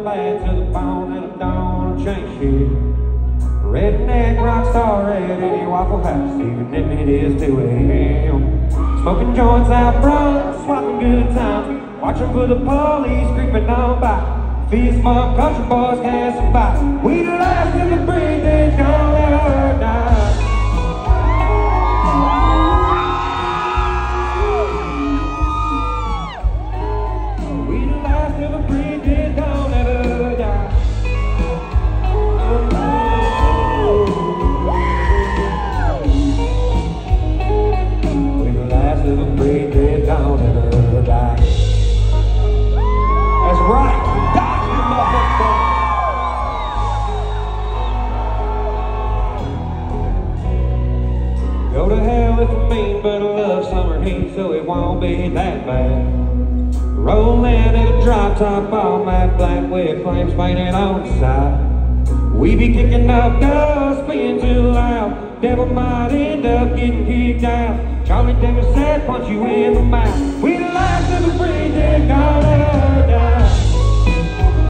bad to the bone and I don't wanna change shit. Redneck rockstar at any Waffle House, even if it is 2 a.m. Smoking joints out front, swapping good times, watching for the police creeping on by. Fist bump, country boys can't survive. We the last of the breed that don't ever die. We the last of the breed that don't ever die. We the last of the breed that don't ever die. That's right. Go to hell if I mean, but I love summer heat, so it won't be that bad. Rolling at a drop top on that black with flames painted on the side. We be kicking up dust, being too loud. Devil might end up getting kicked out. Charlie Davis said, punch you in the mouth. We the last of the breed that gone